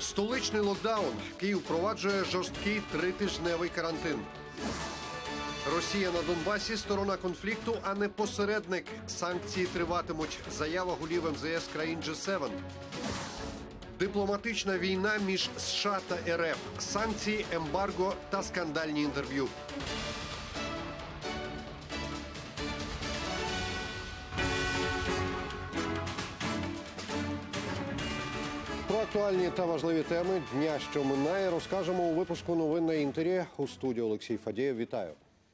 Столичний локдаун. Київ впроваджує жорсткий 3-тижневий карантин. Росія на Донбасі – сторона конфлікту, а не посередник. Санкції триватимуть. Заява голів МЗС країн G7. Дипломатична війна між США та РФ. Санкції, ембарго та скандальні інтерв'ю. Про актуальні та важливі теми дня, що минає, розкажемо у випуску новин на Інтері. У студії Олексій Фадєєв. Вітаю.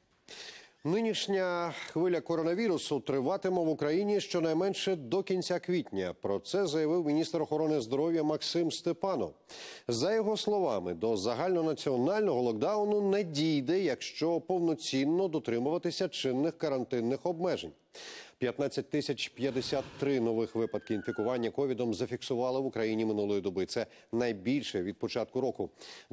Нинішня хвиля коронавірусу триватиме в Україні щонайменше до кінця квітня. Про це заявив міністр охорони здоров'я Максим Степанов. За його словами, до загальнонаціонального локдауну не дійде, якщо повноцінно дотримуватися чинних карантинних обмежень. 15 053 нових випадки інфікування ковідом зафіксували в Україні минулої доби. Це найбільше від початку року.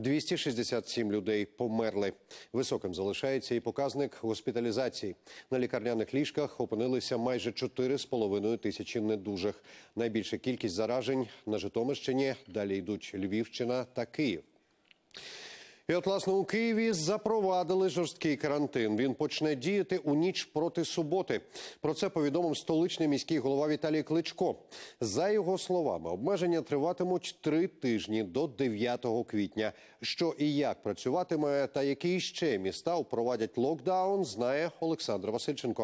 267 людей померли. Високим залишається і показник госпіталізації. На лікарняних ліжках опинилися майже 4,5 тисячі недужих. Найбільша кількість заражень на Житомирщині, далі йдуть Львівщина та Київ. І от, власне, у Києві запровадили жорсткий карантин. Він почне діяти у ніч проти суботи. Про це повідомив столичний міський голова Віталій Кличко. За його словами, обмеження триватимуть 3 тижні до 9 квітня. Що і як працюватиме та які ще міста впровадять локдаун, знає Олександр Васильченко.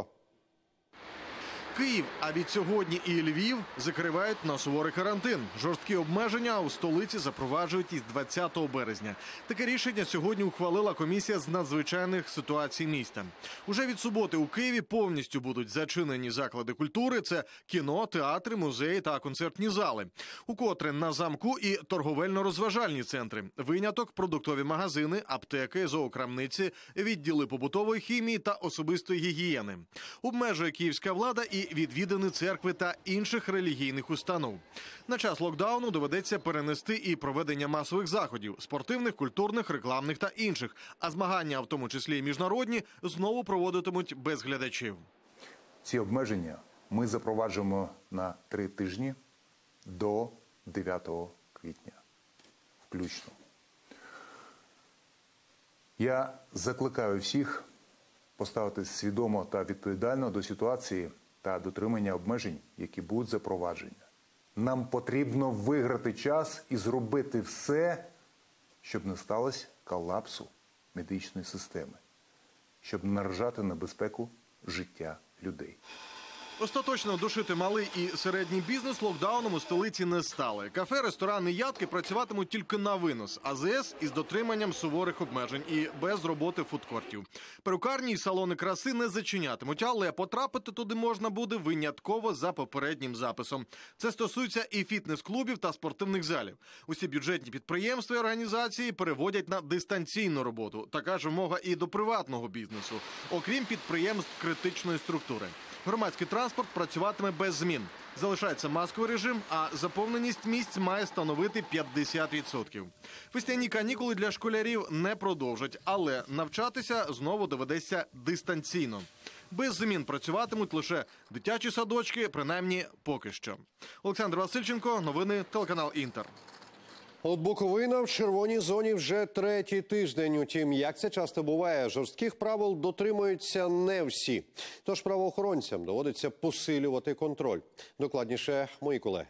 Київ, а від сьогодні і Львів закривають на суворий карантин. Жорсткі обмеження у столиці запроваджують із 20 березня. Таке рішення сьогодні ухвалила комісія з надзвичайних ситуацій міста. Уже від суботи у Києві повністю будуть зачинені заклади культури. Це кіно, театри, музеї та концертні зали. Укотре на замку і торговельно-розважальні центри. Виняток – продуктові магазини, аптеки, зоокрамниці, відділи побутової хімії та особистої гігієни. Обмежує київська влада і відвідини церкви та інших релігійних установ. На час локдауну доведеться перенести і проведення масових заходів – спортивних, культурних, рекламних та інших. А змагання, в тому числі і міжнародні, знову проводитимуть без глядачів. Ці обмеження ми запроваджуємо на 3 тижні до 9 квітня включно. Я закликаю всіх поставитись свідомо та відповідально до ситуації та дотримання обмежень, які будуть запроваджені. Нам потрібно виграти час і зробити все, щоб не сталося колапсу медичної системи, щоб не наражати на безпеку життя людей. Остаточно душити малий і середній бізнес локдауном у столиці не стали. Кафе, ресторани, ядки працюватимуть тільки на винос. АЗС із дотриманням суворих обмежень і без роботи фудкортів. Перукарні і салони краси не зачинятимуть, але потрапити туди можна буде винятково за попереднім записом. Це стосується і фітнес-клубів та спортивних залів. Усі бюджетні підприємства і організації переводять на дистанційну роботу. Така ж вимога і до приватного бізнесу, окрім підприємств критичної структури. Громадський транспорт працюватиме без змін. Залишається масковий режим, а заповненість місць має становити 50%. Весняні канікули для школярів не продовжать, але навчатися знову доведеться дистанційно. Без змін працюватимуть лише дитячі садочки, принаймні поки що. Олександр Васильченко, новини, телеканал «Інтер». От Буковина в червоній зоні вже 3-й тиждень. Утім, як це часто буває, жорстких правил дотримуються не всі. Тож правоохоронцям доводиться посилювати контроль. Докладніше мої колеги.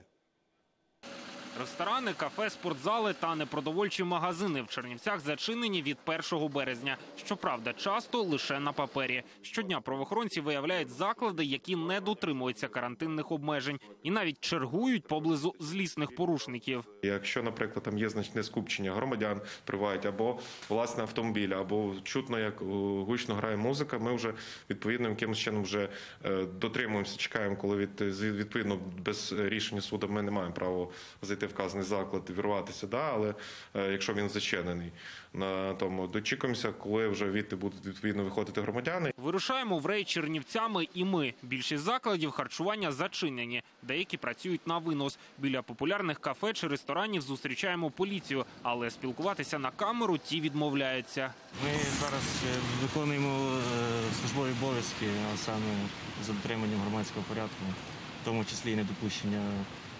Ресторани, кафе, спортзали та непродовольчі магазини в Чернівцях зачинені від 1 березня. Щоправда, часто лише на папері. Щодня правоохоронці виявляють заклади, які не дотримуються карантинних обмежень і навіть чергують поблизу злісних порушників. Якщо, наприклад, там є значне скупчення громадян, тривають або власне автомобіль, або чутно, як гучно грає музика, ми вже відповідно якимось чином вже дотримуємося, чекаємо, коли відповідно без рішення суду ми не маємо права зайти в вказаний заклад, вірватися, але якщо він зачинений, на тому дочікуємося, коли вже відти будуть відповідно виходити громадяни. Вирушаємо в рейд Чернівцями і ми. Більшість закладів харчування зачинені, деякі працюють на винос. Біля популярних кафе чи ресторанів зустрічаємо поліцію, але спілкуватися на камеру ті відмовляються. Ми зараз виконуємо службові обов'язки, а саме за дотриманням громадського порядку, в тому числі і недопущення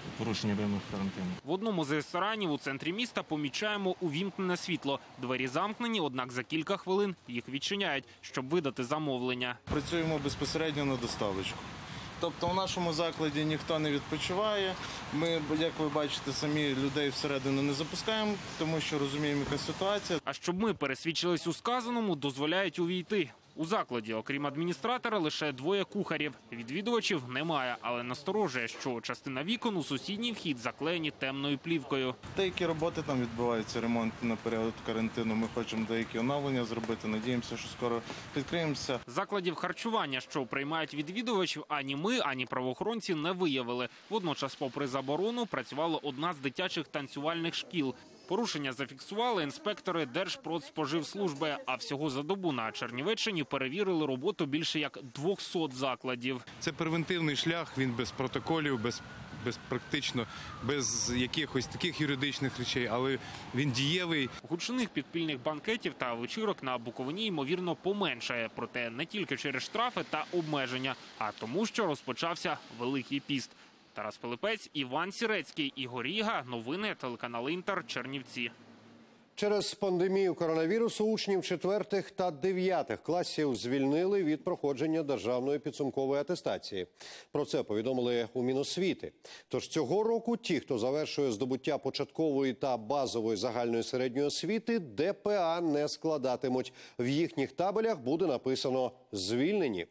порушення вимог карантину. В одному з ресторанів у центрі міста помічаємо увімкнене світло. Двері замкнені, однак за кілька хвилин їх відчиняють, щоб видати замовлення. Працюємо безпосередньо на доставочку. Тобто в нашому закладі ніхто не відпочиває. Ми, як ви бачите, самі людей всередину не запускаємо, тому що розуміємо, яка ситуація. А щоб ми пересвідчились у сказаному, дозволяють увійти. У закладі, окрім адміністратора, лише двоє кухарів. Відвідувачів немає, але насторожує, що частина вікон у сусідній вхід заклеєні темною плівкою. Деякі роботи там відбуваються, ремонт на період карантину. Ми хочемо деякі оновлення зробити. Надіємося, що скоро відкриємося. Закладів харчування, що приймають відвідувачів, ані ми, ані правоохоронці не виявили. Водночас, попри заборону, працювала одна з дитячих танцювальних шкіл. Порушення зафіксували інспектори Держпродспоживслужби, а всього за добу на Чернівеччині перевірили роботу більше як 200 закладів. Це превентивний шлях, він без протоколів, практично без якихось таких юридичних речей, але він дієвий. Гучних підпільних банкетів та вечірок на Буковині, ймовірно, поменшає. Проте не тільки через штрафи та обмеження, а тому, що розпочався Великий піст. Тарас Пилипець, Іван Сірецький, Ігор Ріга. Новини, телеканал Інтер, Чернівці. Через пандемію коронавірусу учнів 4 та 9 класів звільнили від проходження державної підсумкової атестації. Про це повідомили у Міносвіти. Тож цього року ті, хто завершує здобуття початкової та базової загальної середньої освіти, ДПА не складатимуть. В їхніх табелях буде написано «звільнені».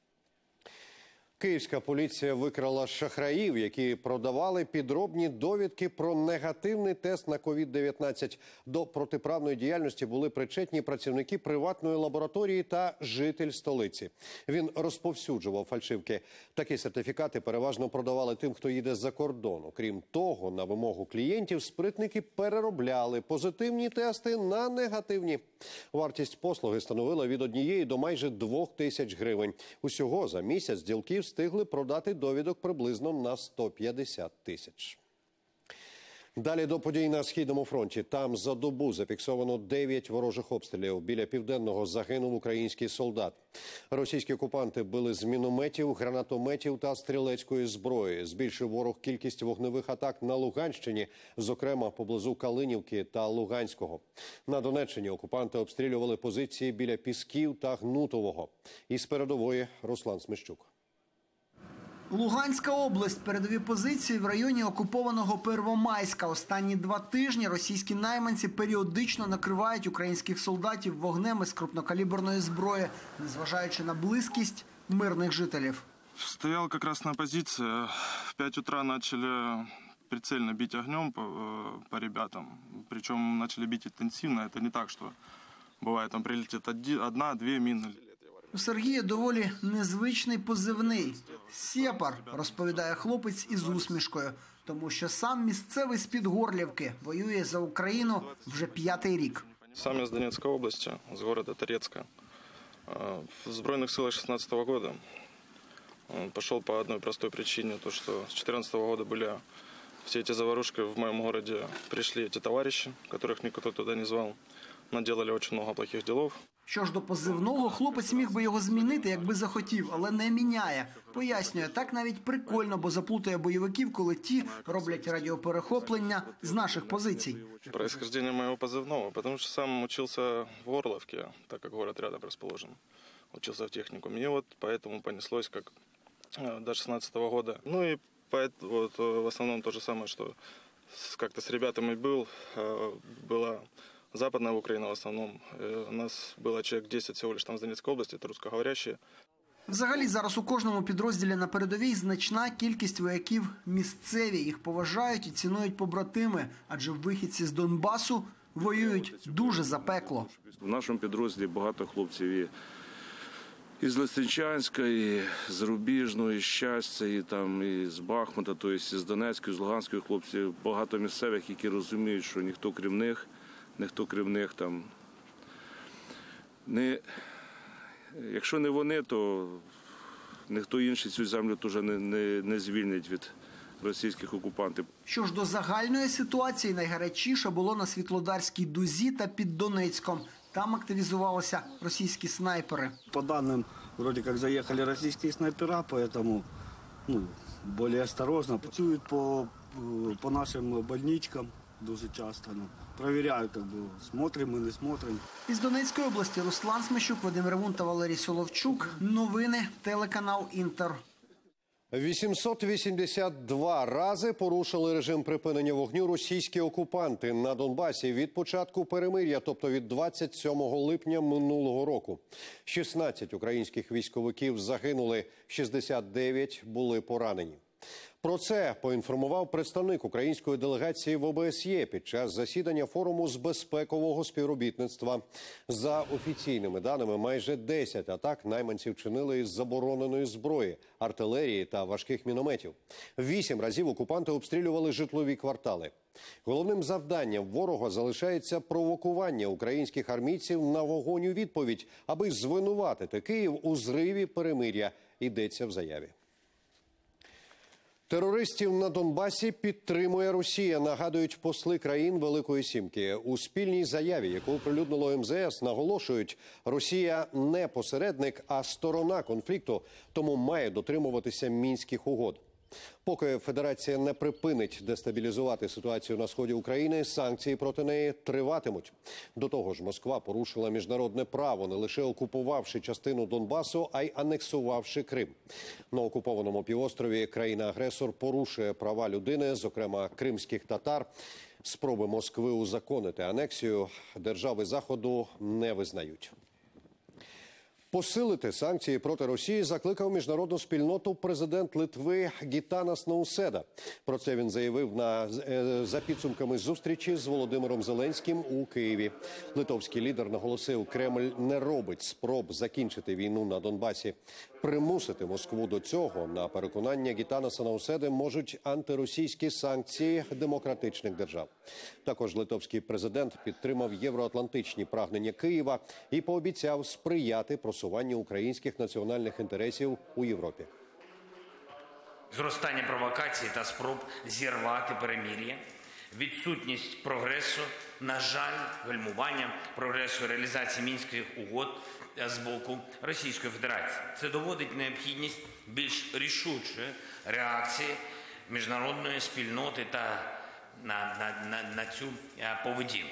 Київська поліція викрала шахраїв, які продавали підробні довідки про негативний тест на COVID-19. До протиправної діяльності були причетні працівники приватної лабораторії та житель столиці. Він розповсюджував фальшивки. Такі сертифікати переважно продавали тим, хто їде з-за кордону. Крім того, на вимогу клієнтів спритники переробляли позитивні тести на негативні. Вартість послуги становила від 1 до майже 2 тисяч гривень. Усього за місяць ділки встигли продати довідок приблизно на 150 тисяч. Далі до подій на Східному фронті. Там за добу зафіксовано 9 ворожих обстрілів. Біля Південного загинув український солдат. Російські окупанти били з мінометів, гранатометів та стрілецької зброї. Збільшив ворог кількість вогневих атак на Луганщині, зокрема поблизу Калинівки та Луганського. На Донеччині окупанти обстрілювали позиції біля Пісків та Гнутового. Із передової Руслан Смещук. Луганська область. Передові позиції в районі окупованого Первомайська. Останні 2 тижні російські найманці періодично накривають українських солдатів вогнем із крупнокаліберної зброї, незважаючи на близькість мирних жителів. Стоял как раз на позиции. В 5 утра начали прицельно бить огнем по ребятам. Причем начали бить интенсивно. Это не так, что бывает, там прилетит 1-2 мины. У Сергія доволі незвичний позивний – «Сєпар», розповідає хлопець із усмішкою, тому що сам місцевий з-під Горлівки воює за Україну вже 5-й рік. Сам я с Донецкой области, с города Торецка. В Збройных силах 16-го года. Пошел по одной простой причине, то что с 14-го года были все эти заварушки в моем городе. Пришли эти товарищи, которых никто туда не звал, наделали очень много плохих делов. Що ж до позивного, хлопець міг би його змінити, якби захотів, але не міняє. Пояснює, так навіть прикольно, бо заплутає бойовиків, коли ті роблять радіоперехоплення з наших позицій. Происхождение моего позывного, потому что сам учился в Горловке, так как город рядом расположен. Учился в техникуме, и вот поэтому понеслось как до 16-го года. Ну и вот, в основном то же самое, что как-то с ребятами была Западная Украина в основном. У нас было человек 10 всего лишь там с Донецкой области, это русскоговорящие. Взагалі зараз у кожному підрозділі на передовій значна кількість вояків місцеві. Їх поважають і цінують побратими, адже вихідці з Донбасу воюють дуже запекло. В нашому підрозділі багато хлопців і з Лисичанська, і з Рубіжного, і з Щастя, і з Бахмута, тобто з Донецької, з Луганської хлопців. Багато місцевих, які розуміють, що ніхто крім них там не... Якщо не вони, то ніхто інший цю землю теж не звільнить від російських окупантів. Що ж до загальної ситуації, найгарячіше було на Світлодарській дузі та під Донецьком. Там активізувалися російські снайпери. По данным, вроде как заехали российские снайпера, поэтому більш осторожно. Працюють по по нашим больничкам дуже часто. Провіряють, смотримо, не смотримо. Із Донецької області Руслан Смещук, Вадим Ревун та Валерій Соловчук. Новини, телеканал «Інтер». 882 рази порушили режим припинення вогню російські окупанти на Донбасі від початку перемир'я, тобто від 27 липня минулого року. 16 українських військовиків загинули, 69 були поранені. Про це поінформував представник української делегації в ОБСЄ під час засідання форуму з безпекового співробітництва. За офіційними даними, майже 10 атак найманців чинили із забороненої зброї, артилерії та важких мінометів. 8 разів окупанти обстрілювали житлові квартали. Головним завданням ворога залишається провокування українських армійців на вогонь у відповідь, аби звинуватити Київ у зриві перемир'я, йдеться в заяві. Терористів на Донбасі підтримує Росія, нагадують посли країн Великої Сімки. У спільній заяві, яку оприлюднило МЗС, наголошують, Росія не посередник, а сторона конфлікту, тому має дотримуватися Мінських угод. Поки Федерація не припинить дестабілізувати ситуацію на сході України, санкції проти неї триватимуть. До того ж, Москва порушила міжнародне право, не лише окупувавши частину Донбасу, а й анексувавши Крим. На окупованому півострові країна-агресор порушує права людини, зокрема кримських татар. Спроби Москви узаконити анексію держави Заходу не визнають. Посилити санкції проти Росії закликав міжнародну спільноту президент Литви Гітанас Науседа. Про це він заявив за підсумками зустрічі з Володимиром Зеленським у Києві. Литовський лідер наголосив, Кремль не робить спроб закінчити війну на Донбасі. Примусити Москву до цього, на переконання Гітанаса Науседи, можуть антиросійські санкції демократичних держав. Також литовський президент підтримав євроатлантичні прагнення Києва і пообіцяв сприяти просуванню українських національних інтересів у Європі. Зростання провокацій та спроб зірвати перемир'я, відсутність прогресу, на жаль, гальмування прогресу реалізації Мінських угод з боку Російської Федерації. Це доводить необхідність більш рішучої реакції міжнародної спільноти на цю поведінку.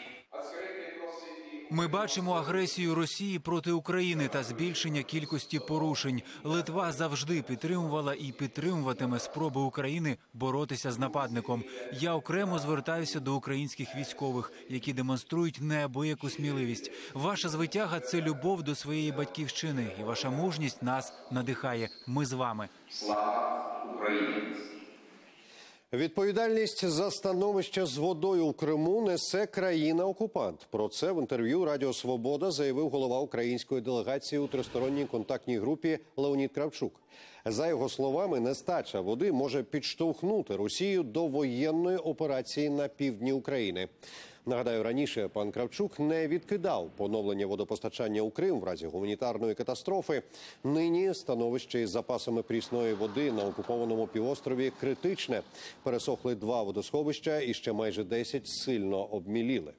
Ми бачимо агресію Росії проти України та збільшення кількості порушень. Литва завжди підтримувала і підтримуватиме спроби України боротися з нападником. Я окремо звертаюся до українських військових, які демонструють неабияку сміливість. Ваша звитяга – це любов до своєї батьківщини, і ваша мужність нас надихає. Ми з вами. Слава Україні! Відповідальність за становище з водою в Криму несе країна-окупант. Про це в інтерв'ю Радіо Свобода заявив голова української делегації у тристоронній контактній групі Леонід Кравчук. За його словами, нестача води може підштовхнути Росію до воєнної операції на півдні України. Нагадаю, раніше пан Кравчук не відкидав поновлення водопостачання у Крим в разі гуманітарної катастрофи. Нині становище із запасами прісної води на окупованому півострові критичне. Пересохли 2 водосховища і ще майже 10 сильно обміліли.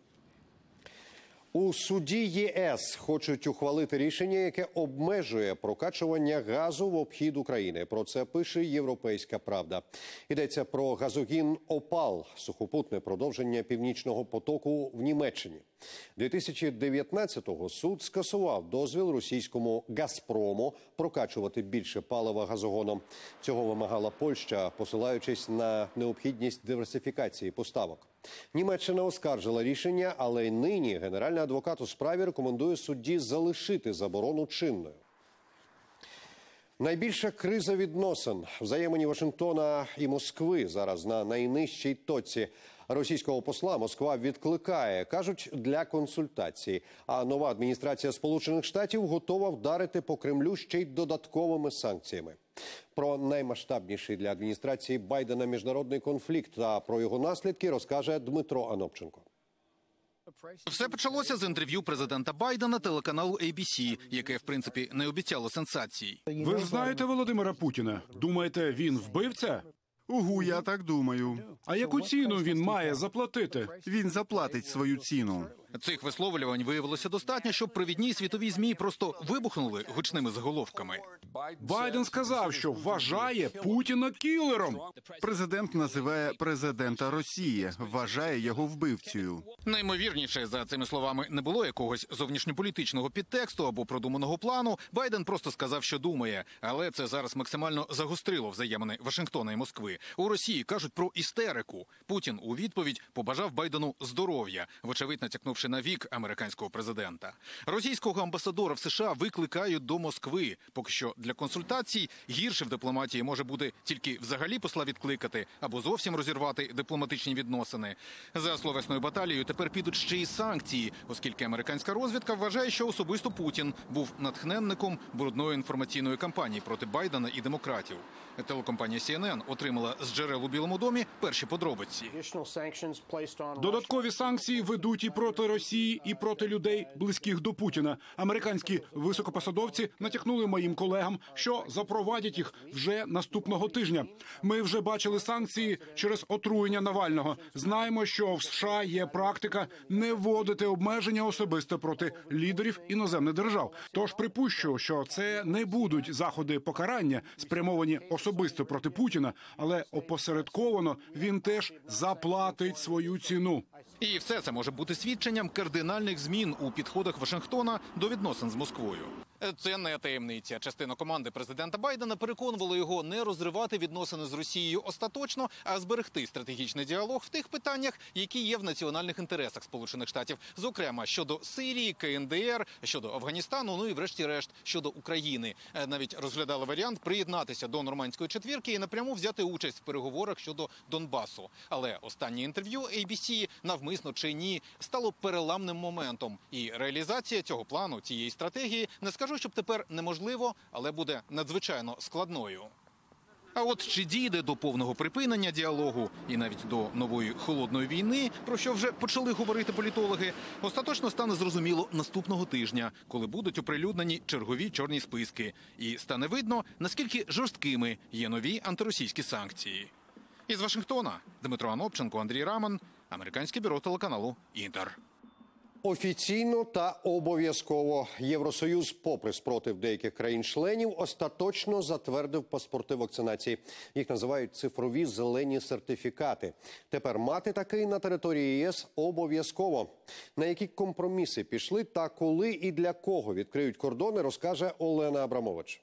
У суді ЄС хочуть ухвалити рішення, яке обмежує прокачування газу в обхід України. Про це пише «Європейська правда». Йдеться про газогін «Опал» – сухопутне продовження «Північного потоку» в Німеччині. 2019-го суд скасував дозвіл російському «Газпрому» прокачувати більше палива газогоном. Цього вимагала Польща, посилаючись на необхідність диверсифікації поставок. Німеччина оскаржила рішення, але й нині генеральний адвокат у справі рекомендує судді залишити заборону чинною. Найбільша криза відносин взаємині Вашингтона і Москви зараз на найнижчій точці. Російського посла Москва відкликає, кажуть, для консультацій. А нова адміністрація Сполучених Штатів готова вдарити по Кремлю ще й додатковими санкціями. Про наймасштабніший для адміністрації Байдена міжнародний конфлікт та про його наслідки розкаже Дмитро Анопченко. Все почалося з інтерв'ю президента Байдена телеканалу ABC, яке, в принципі, не обіцяло сенсацій. Ви ж знаєте Володимира Путіна? Думаєте, він вбивця? Угу, я так думаю. А яку ціну він має заплатити? Він заплатить свою ціну. Цих висловлювань виявилося достатньо, щоб провідні світові ЗМІ просто вибухнули гучними заголовками. Байден сказав, що вважає Путіна кілером. Президент називає президента Росії, вважає його вбивцею. Наймовірніше, за цими словами не було якогось зовнішньополітичного підтексту або продуманого плану. Байден просто сказав, що думає. Але це зараз максимально загострило взаємини Вашингтона і Москви. У Росії кажуть про істерику. Путін у відповідь побажав Байдену здоров'я, вочевидь натякнувши на вік американського президента. Російського амбасадора в США викликають до Москви. Поки що для консультацій гірше в дипломатії може бути тільки взагалі посла відкликати або зовсім розірвати дипломатичні відносини. За словесною баталією тепер підуть ще й санкції, оскільки американська розвідка вважає, що особисто Путін був натхненником брудної інформаційної кампанії проти Байдена і демократів. Телекомпанія CNN отримала з джерел у Білому домі перші подробиці. Додаткові санкції ведуть і проти Росії, і проти людей, близьких до Путіна. Американські високопосадовці натякнули моїм колегам, що запровадять їх вже наступного тижня. Ми вже бачили санкції через отруєння Навального. Знаємо, що в США є практика не вводити обмеження особисто проти лідерів іноземних держав. Тож припущу, що це не будуть заходи покарання, спрямовані особисто проти Путіна, але опосередковано він теж заплатить свою ціну. І все це може бути свідченням кардинальних змін у підходах Вашингтона до відносин з Москвою. Це не таємниця. Частина команди президента Байдена переконувала його не розривати відносини з Росією остаточно, а зберегти стратегічний діалог в тих питаннях, які є в національних інтересах Сполучених Штатів. Зокрема, щодо Сирії, КНДР, щодо Афганістану, ну і врешті-решт щодо України. Навіть розглядали варіант приєднатися до нормандської четвірки і напряму взяти участь в переговорах щодо Донбасу. Але останнє інтерв'ю ABC, навмисно чи ні, стало переламним моментом. І реалізація цього плану, цієї стратегії, не скажу, щоб тепер неможливо, але буде надзвичайно складною. А от чи дійде до повного припинення діалогу і навіть до нової холодної війни, про що вже почали говорити політологи, остаточно стане зрозуміло наступного тижня, коли будуть оприлюднені чергові чорні списки. І стане видно, наскільки жорсткими є нові антиросійські санкції. Із Вашингтона Дмитро Анопченко, Андрій Раман, американське бюро телеканалу «Інтер». Офіційно та обов'язково Євросоюз, попри спротив деяких країн-членів, остаточно затвердив паспорти вакцинації. Їх називають цифрові зелені сертифікати. Тепер мати такий на території ЄС обов'язково. На які компроміси пішли та коли і для кого відкриють кордони, розкаже Олена Абрамович.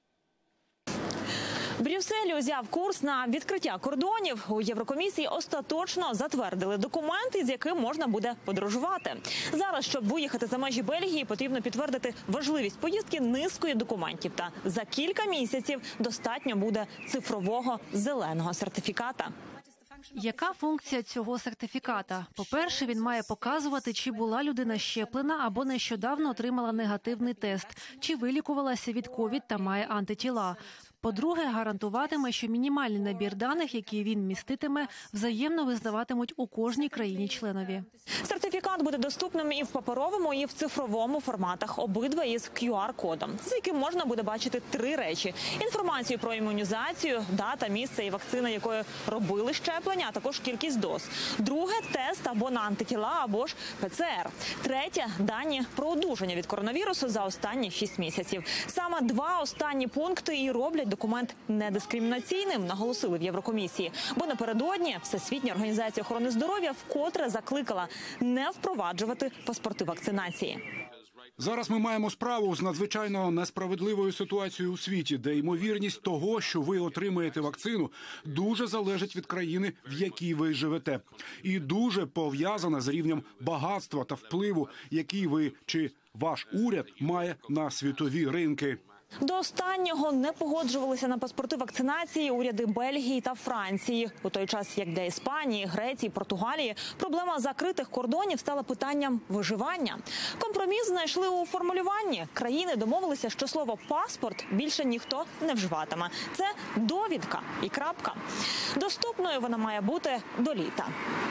Брюссель узяв курс на відкриття кордонів. У Єврокомісії остаточно затвердили документи, з яким можна буде подорожувати. Зараз, щоб виїхати за межі Бельгії, потрібно підтвердити важливість поїздки низкою документів. Та за кілька місяців достатньо буде цифрового зеленого сертифіката. Яка функція цього сертифіката? По-перше, він має показувати, чи була людина щеплена або нещодавно отримала негативний тест, чи вилікувалася від ковід та має антитіла. По-друге, гарантуватиме, що мінімальний набір даних, які він міститиме, взаємно визнаватимуть у кожній країні-членові. Сертифікат буде доступним і в паперовому, і в цифровому форматах, обидва із QR-кодом, з яким можна буде бачити три речі: інформацію про імунізацію, дата, місце і вакцина, якою робили щеплення, а також кількість доз. Друге – тест або на антитіла, або ж ПЦР. Третє – дані про одужання від коронавірусу за останні 6 місяців. Саме два останні пункти і роблять документ недискримінаційним, наголосили в Єврокомісії. Бо напередодні Всесвітня організація охорони здоров'я вкотре закликала не впроваджувати паспорти вакцинації. Зараз ми маємо справу з надзвичайно несправедливою ситуацією у світі, де ймовірність того, що ви отримаєте вакцину, дуже залежить від країни, в якій ви живете. І дуже пов'язана з рівнем багатства та впливу, який ви чи ваш уряд має на світові ринки. До останнього не погоджувалися на паспорти вакцинації уряди Бельгії та Франції. У той час, як для Іспанії, Греції, Португалії, проблема закритих кордонів стала питанням виживання. Компроміс знайшли у формулюванні. Країни домовилися, що слово «паспорт» більше ніхто не вживатиме. Це довідка і крапка. Доступною вона має бути до літа.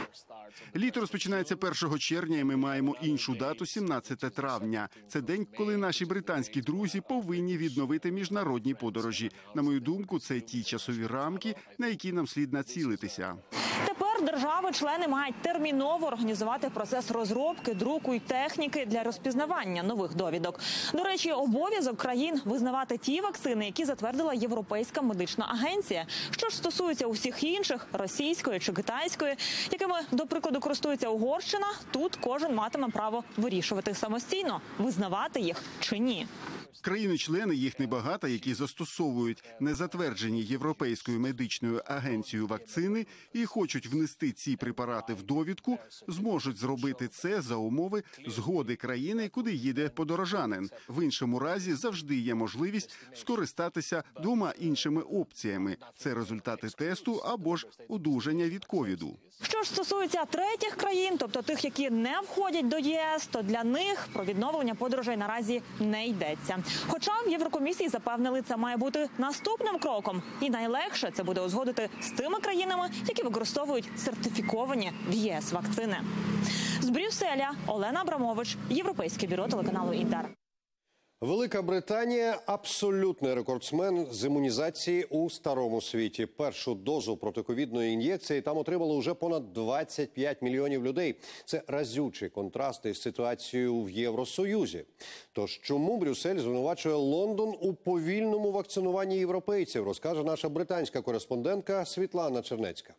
Літо розпочинається 1 червня, і ми маємо іншу дату – 17 травня. Це день, коли наші британські друзі повинні відновити міжнародні подорожі. На мою думку, це ті часові рамки, на які нам слід націлитися. Тепер держави-члени мають терміново організувати процес розробки, друку і техніки для розпізнавання нових довідок. До речі, обов'язок країн визнавати ті вакцини, які затвердила Європейська медична агенція. Що ж стосується усіх інших, російської чи китайської, якими, до прикладу, користується Угорщина, тут кожен матиме право вирішувати самостійно, визнавати їх чи ні. Країни-члени, їх небагато, які застосовують незатверджені Європейською медичною агенцією вакцини і хочуть внести ці препарати в довідку, зможуть зробити це за умови згоди країни, куди їде подорожанин. В іншому разі завжди є можливість скористатися двома іншими опціями – це результати тесту або ж одужання від ковіду. Що ж стосується третіх країн, тобто тих, які не входять до ЄС, то для них про відновлення подорожей наразі не йдеться. Хоча в Єврокомісії запевнили, це має бути наступним кроком. І найлегше це буде узгодити з тими країнами, які використовують сертифіковані в ЄС вакцини. З Брюсселя Олена Абрамович, Європейське бюро телеканалу «Інтер». Велика Британія – абсолютний рекордсмен з імунізації у старому світі. Першу дозу протиковідної ін'єкції там отримало вже понад 25 мільйонів людей. Це разючий контраст із ситуацією в Євросоюзі. Тож чому Брюссель звинувачує Лондон у повільному вакцинуванні європейців, розкаже наша британська кореспондентка Світлана Чернецька.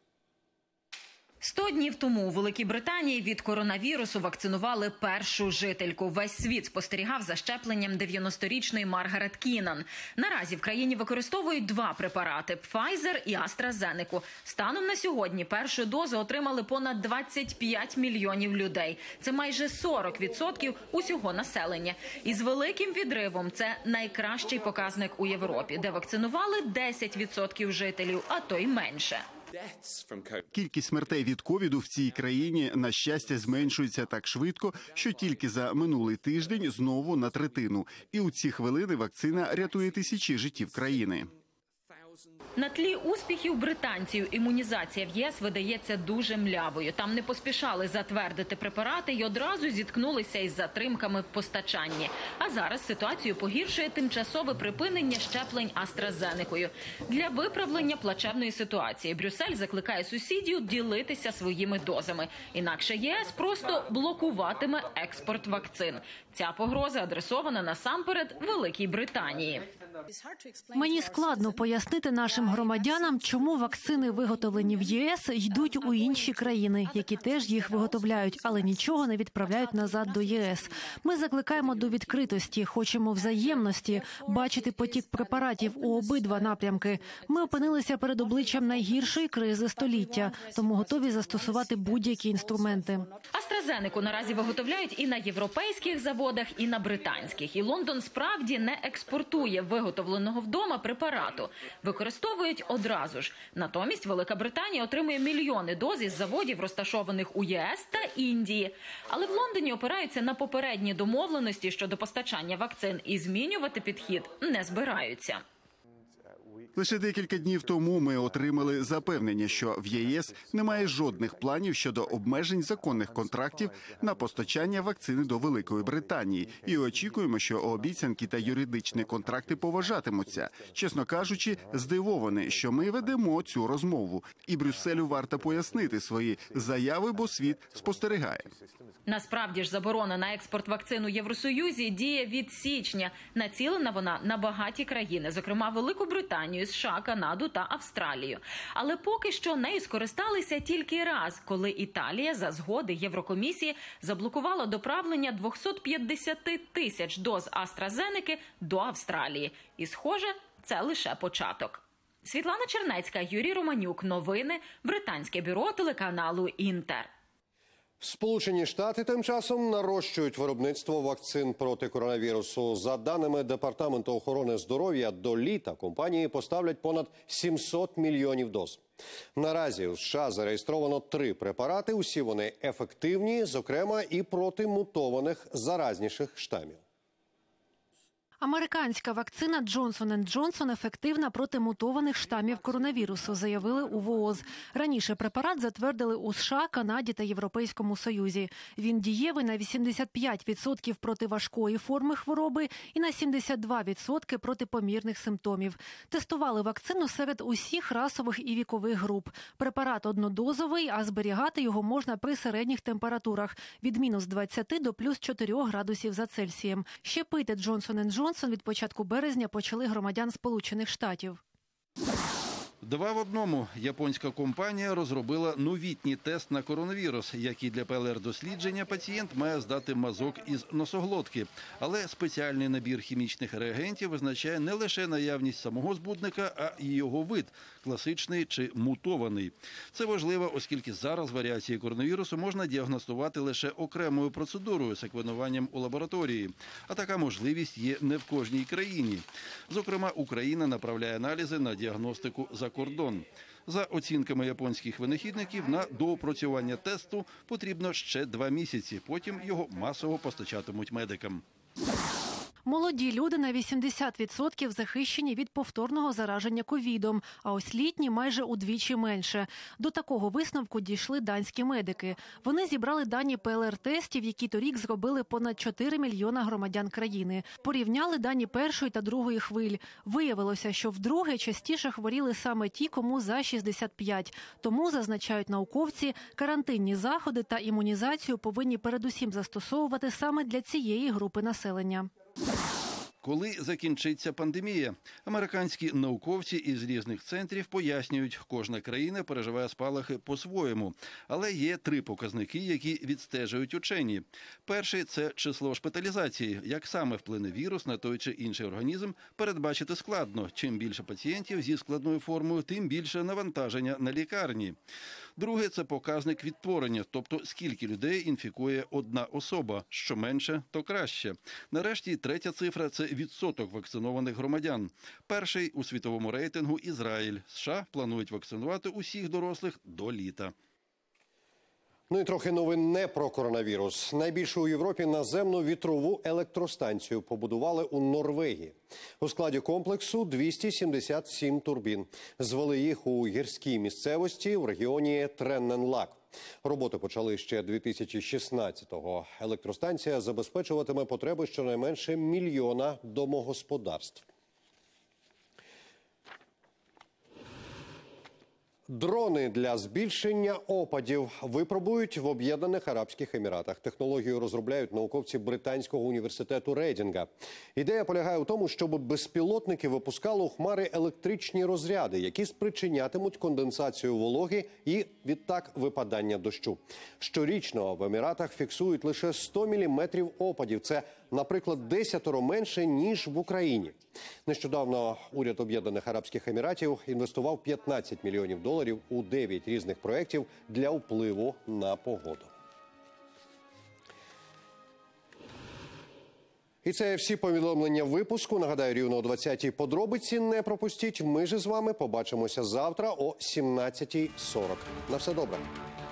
100 днів тому у Великій Британії від коронавірусу вакцинували першу жительку. Весь світ спостерігав за щепленням 90-річної Маргарет Кінан. Наразі в країні використовують два препарати – Pfizer і AstraZeneca. Станом на сьогодні першу дозу отримали понад 25 мільйонів людей. Це майже 40% усього населення. І з великим відривом це найкращий показник у Європі, де вакцинували 10% жителів, а то й менше. Кількість смертей від ковіду в цій країні, на щастя, зменшується так швидко, що тільки за минулий тиждень знову на третину. І у ці хвилини вакцина рятує тисячі життів країни. На тлі успіхів британців імунізація в ЄС видається дуже млявою. Там не поспішали затвердити препарати і одразу зіткнулися із затримками в постачанні. А зараз ситуацію погіршує тимчасове припинення щеплень AstraZenecою. Для виправлення плачевної ситуації Брюссель закликає сусідів ділитися своїми дозами. Інакше ЄС просто блокуватиме експорт вакцин. Ця погроза адресована насамперед Великій Британії. Мені складно пояснити нашим громадянам, чому вакцини, виготовлені в ЄС, йдуть у інші країни, які теж їх виготовляють, але нічого не відправляють назад до ЄС. Ми закликаємо до відкритості, хочемо взаємності, бачити потік препаратів у обидва напрямки. Ми опинилися перед обличчям найгіршої кризи століття, тому готові застосувати будь-які інструменти. AstraZeneca наразі виготовляють і на європейських заводах, і на британських. І Лондон справді не експортує виготовленого вдома препарату. Використовують одразу ж. Натомість Велика Британія отримує мільйони доз із заводів, розташованих у ЄС та Індії. Але в Лондоні опираються на попередні домовленості щодо постачання вакцин і змінювати підхід не збираються. Лише декілька днів тому ми отримали запевнення, що в ЄС немає жодних планів щодо обмежень законних контрактів на постачання вакцини до Великої Британії. І очікуємо, що обіцянки та юридичні контракти поважатимуться. Чесно кажучи, здивований, що ми ведемо цю розмову. І Брюсселю варто пояснити свої заяви, бо світ спостерігає. Насправді ж заборона на експорт вакцин у Євросоюзі діє від січня. Націлена вона на багаті країни, зокрема Велику Британію, США, Канаду та Австралію. Але поки що нею скористалися тільки раз, коли Італія за згоди Єврокомісії заблокувала доправлення 250 тисяч доз AstraZeneca до Австралії. І, схоже, це лише початок. Світлана Чернецька, Юрій Романюк. Новини. Британське бюро телеканалу «Інтер». Сполучені Штати тим часом нарощують виробництво вакцин проти коронавірусу. За даними Департаменту охорони здоров'я, до літа компанії поставлять понад 700 мільйонів доз. Наразі у США зареєстровано 3 препарати. Усі вони ефективні, зокрема і проти мутованих заразніших штамів. Американська вакцина Johnson & Johnson ефективна проти мутованих штамів коронавірусу, заявили у ВООЗ. Раніше препарат затвердили у США, Канаді та Європейському Союзі. Він дієвий на 85% проти важкої форми хвороби і на 72% проти помірних симптомів. Тестували вакцину серед усіх расових і вікових груп. Препарат однодозовий, а зберігати його можна при середніх температурах від мінус 20 до плюс 4 градусів за Цельсієм. Щепити Johnson & Johnson від початку березня почали громадян Сполучених Штатів. 2 в 1. Японська компанія розробила новітній тест на коронавірус, який для ПЛР-дослідження пацієнт має здати мазок із носоглотки. Але спеціальний набір хімічних реагентів визначає не лише наявність самого збудника, а й його вид – класичний чи мутований. Це важливо, оскільки зараз варіації коронавірусу можна діагностувати лише окремою процедурою – секвенуванням у лабораторії. А така можливість є не в кожній країні. Зокрема, Україна направляє аналізи на діагностику за кордон. За оцінками японських винахідників, на доопрацювання тесту потрібно ще 2 місяці. Потім його масово постачатимуть медикам. Молоді люди на 80% захищені від повторного зараження ковідом, а ось літні майже удвічі менше. До такого висновку дійшли данські медики. Вони зібрали дані ПЛР-тестів, які торік зробили понад 4 мільйона громадян країни. Порівняли дані першої та другої хвиль. Виявилося, що вдруге частіше хворіли саме ті, кому за 65. Тому, зазначають науковці, карантинні заходи та імунізацію повинні передусім застосовувати саме для цієї групи населення. Коли закінчиться пандемія? Американські науковці із різних центрів пояснюють, кожна країна переживає спалахи по-своєму. Але є 3 показники, які відстежують учені. Перший – це число шпиталізації. Як саме вплине вірус на той чи інший організм, передбачити складно. Чим більше пацієнтів зі складною формою, тим більше навантаження на лікарні. Друге – це показник відтворення, тобто скільки людей інфікує одна особа. Що менше, то краще. Нарешті, третя цифра – це відсоток вакцинованих громадян. Перший у світовому рейтингу – Ізраїль. США планують вакцинувати усіх дорослих до літа. Ну і трохи новин не про коронавірус. Найбільшу у Європі наземну вітрову електростанцію побудували у Норвегії. У складі комплексу 277 турбін. Звели їх у гірській місцевості в регіоні Тренненлаг. Роботи почали ще 2016-го. Електростанція забезпечуватиме потреби щонайменше 1 мільйона домогосподарств. Дрони для збільшення опадів випробують в Об'єднаних Арабських Еміратах. Технологію розробляють науковці Британського університету Рейдінга. Ідея полягає у тому, щоб безпілотники випускали у хмари електричні розряди, які спричинятимуть конденсацію вологи і, відтак, випадання дощу. Щорічно в Еміратах фіксують лише 100 міліметрів опадів. Це, наприклад, 10 менше, ніж в Україні. Нещодавно уряд Об'єднаних Арабських Еміратів інвестував $15 мільйонів у 9 різних проєктів для впливу на погоду. І це всі повідомлення випуску. Нагадаю, рівно о 20-й подробиці не пропустіть. Ми ж з вами побачимося завтра о 17:40. На все добре.